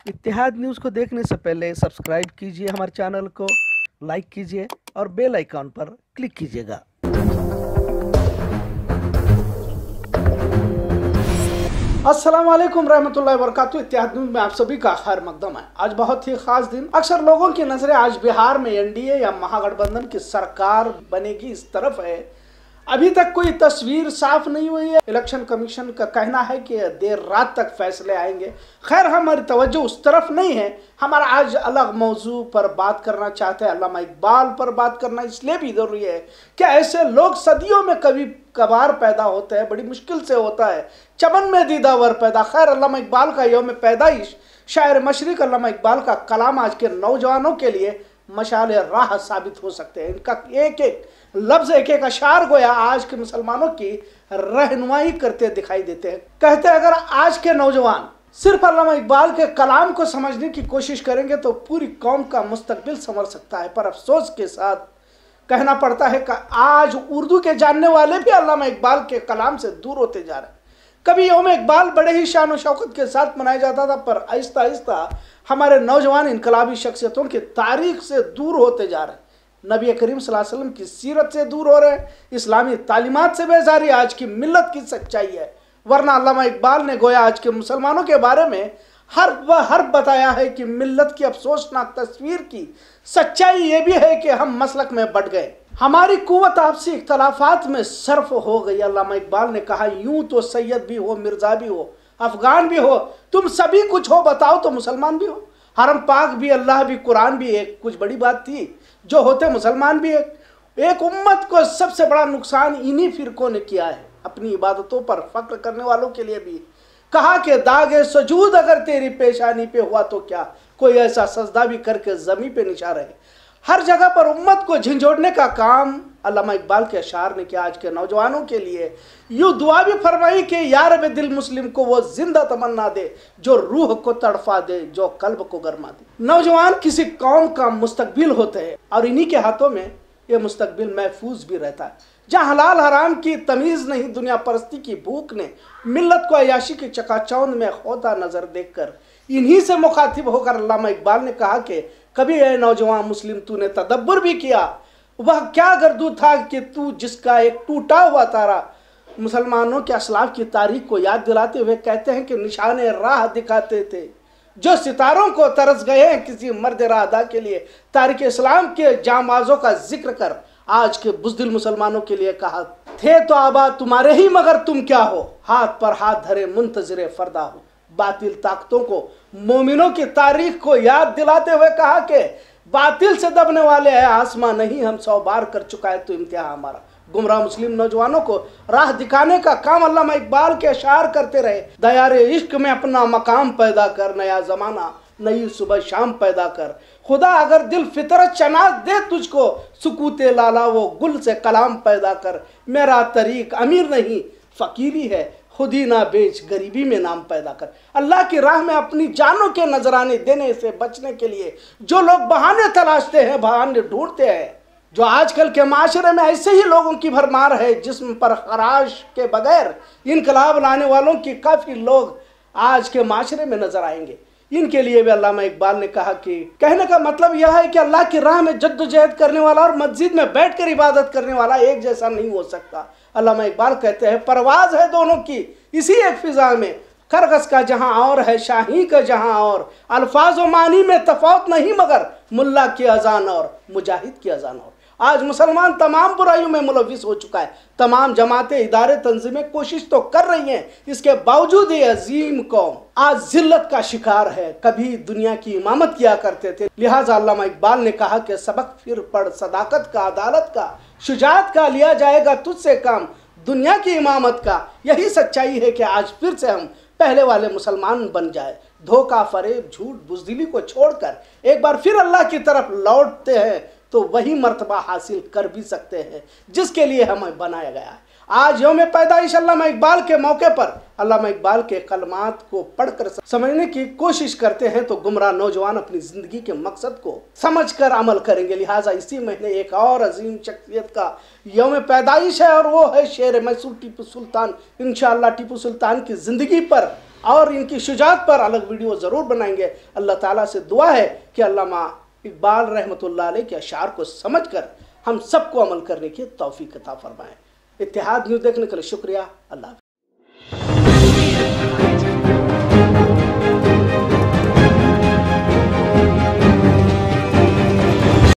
इत्तेहाद news को देखने से पहले सब्सक्राइब कीजिए हमारे चैनल को, लाइक कीजिए और बेल आइकॉन पर क्लिक कीजिएगा। अस्सलाम वालेकुम रहमतुल्लाहि व बरकातुहू। इत्तेहाद न्यूज़ में आप सभी का खैर मकदम है। आज बहुत ही खास दिन। अक्सर लोगों की नजरें आज बिहार में एनडीए या महागठबंधन की सरकार बनेगी इस तरफ है। अभी तक कोई तस्वीर साफ नहीं हुई है। इलेक्शन कमीशन का कहना है कि देर रात तक फैसले आएंगे। खैर हमारी तवज्जो उस तरफ नहीं है। हमारा आज अलग मौजू पर बात करना चाहते हैं। अल्लामा इकबाल पर बात करना इसलिए भी जरूरी है कि ऐसे लोग सदियों में कभी कभार पैदा होते हैं, बड़ी मुश्किल से होता है। चमन में दीदावर पैदा। खैर अल्लामा इकबाल का यौम पैदाइश, शायर मशरिक अल्लामा इकबाल का कलाम आज के नौजवानों के लिए मशाले राह साबित हो सकते हैं। इनका एक एक लफ्ज, एक एक अशार गोया आज के मुसलमानों की रहनुमाई करते दिखाई देते हैं। कहते हैं अगर आज के नौजवान सिर्फ अल्लामा इकबाल के कलाम को समझने की कोशिश करेंगे तो पूरी कौम का मुस्तकबिल संवर सकता है। पर अफसोस के साथ कहना पड़ता है कि आज उर्दू के जानने वाले भी अल्लामा इकबाल के कलाम से दूर होते जा रहे हैं। कभी यौम इकबाल बड़े ही शान और शौकत के साथ मनाया जाता था, पर आहिस्ता आहिस्ता हमारे नौजवान इनकलाबी शख्सियतों की तारीख से दूर होते जा रहे हैं। नबी करीम सल्लल्लाहु अलैहि वसल्लम की सीरत से दूर हो रहे हैं। इस्लामी तालीमात से बेजारी आज की मिल्लत की सच्चाई है। वरना अल्लामा इकबाल ने गोया आज के मुसलमानों के बारे में हर बताया है कि मिल्लत की अफसोसनाक तस्वीर की सच्चाई ये भी है कि हम मसलक में बढ़ गए। हमारी कुव्वत आपसी इख्तलाफात में सर्फ हो गई। अल्लामा इकबाल ने कहा यूं तो सैयद भी हो, मिर्जा भी हो, अफगान भी हो, तुम सभी कुछ हो, बताओ तो मुसलमान भी हो। हरम पाक भी, अल्लाह भी, कुरान भी एक कुछ बड़ी बात थी, जो होते मुसलमान भी एक उम्मत को सबसे बड़ा नुकसान इन्हीं फिरकों ने किया है। अपनी इबादतों पर फख्र करने वालों के लिए भी कहा कि दागे सजूद अगर तेरी पेशानी पे हुआ तो क्या, कोई ऐसा सजदा भी करके जमी पे निशार है। हर जगह पर उम्मत को झंझोड़ने का काम अल्लामा इकबाल के अशार ने किया। आज के नौजवानों के लिए यूं दुआ भी फरमाई कि या रब दिल मुस्लिम को वो जिंदा तमन्ना दे, जो रूह को तड़फा दे, जो कल्ब को गरमा दे। नौजवान किसी कौम का मुस्तकबिल होते हैं और इन्हीं के हाथों में ये मुस्तकबिल महफूज भी रहता है। जहाँ हलाल हराम की तमीज़ नहीं, दुनिया परस्ती की भूख ने मिल्लत को अयाशी की चकाचौंध में खोता नजर देखकर इन्हीं से मुखातिब होकर अल्लामा इकबाल ने कहा कि कभी ए नौजवान मुस्लिम तूने तदब्बर भी किया, वह क्या गर्दू था कि तू जिसका एक टूटा हुआ तारा। मुसलमानों के असलाफ की तारीख को याद दिलाते हुए कहते हैं कि निशाने राह दिखाते थे जो सितारों को तरस गए हैं किसी मर्द राहदा के लिए। तारीख इस्लाम के जामाजों का जिक्र कर आज के बुज़दिल मुसलमानों के लिए कहा, थे तो आबाद तुम्हारे ही मगर तुम क्या हो, हाथ पर हाथ धरे मुंतजरे फरदा हो। बातिल ताकतों को मोमिनों की तारीख को याद दिलाते हुए कहा कि बातिल से दबने वाले हैं आसमां नहीं, हम 100 बार कर चुका है तो इम्तिहान हमारा। गुमराह मुस्लिम नौजवानों को राह दिखाने का काम अल्लामा इकबाल के अशार करते रहे। दयारे इश्क में अपना मकाम पैदा कर, नया जमाना नई सुबह शाम पैदा कर। खुदा अगर दिल फितरत शनाज दे तुझको, सुकूते लाला वो गुल से कलाम पैदा कर। मेरा तरीक अमीर नहीं फकीरी है, खुद ही ना बेच गरीबी में नाम पैदा कर। अल्लाह की राह में अपनी जानों के नजराने देने से बचने के लिए जो लोग बहाने तलाशते हैं, बहाने ढूंढते हैं, जो आजकल के माशरे में ऐसे ही लोगों की भरमार है जिस्म पर खराश के बगैर इनकलाब लाने वालों की काफ़ी लोग आज के माशरे में नजर आएंगे। इनके लिए भी अल्लामा इकबाल ने कहा कि कहने का मतलब यह है कि अल्लाह की राह में जद्दोजहद करने वाला और मस्जिद में बैठकर इबादत करने वाला एक जैसा नहीं हो सकता। अल्लामा इकबाल कहते हैं परवाज है दोनों की इसी एक फिजा में, खरगस का जहां और है शाही का जहां और, अल्फाज व मानी में तफावत नहीं मगर मुल्ला की अजान और मुजाहिद की अजान और। आज मुसलमान तमाम बुराइयों में मुलविस हो चुका है। तमाम जमातें, इदारे, तंजीमें कोशिश तो कर रही हैं, इसके बावजूद ये अजीम कौम आज जिल्लत का शिकार है। कभी दुनिया की इमामत किया करते थे, लिहाजा अल्लामा इकबाल ने कहा कि सबक फिर पढ़, सदाकत का, अदालत का, शुजात का, लिया जाएगा तुझसे काम, दुनिया की इमामत का। यही सच्चाई है कि आज फिर से हम पहले वाले मुसलमान बन जाए। धोखा, फरेब, झूठ, बुज़दिली को छोड़कर एक बार फिर अल्लाह की तरफ लौटते हैं तो वही मर्तबा हासिल कर भी सकते हैं जिसके लिए हमें बनाया गया है। आज यौम पैदाइश अल्लामा इकबाल के मौके पर अल्लामा इकबाल के कलमात को पढ़कर समझने की कोशिश करते हैं तो गुमराह नौजवान अपनी जिंदगी के मकसद को समझकर अमल करेंगे। लिहाजा इसी महीने एक और अजीम शख्सियत का यौम पैदाइश है और वो है शेर मैसूर टीपू सुल्तान। इंशाअल्लाह टीपू सुल्तान की जिंदगी पर और इनकी शुजाअत पर अलग वीडियो ज़रूर बनाएंगे। अल्लाह ताला से दुआ है कि अल्लामा इकबाल रहमतुल्लाह अलैह के अशार को समझकर हम सबको अमल करने की तौफीक अता फरमाएं। इत्तेहाद न्यूज़ देखने के लिए शुक्रिया। अल्लाह।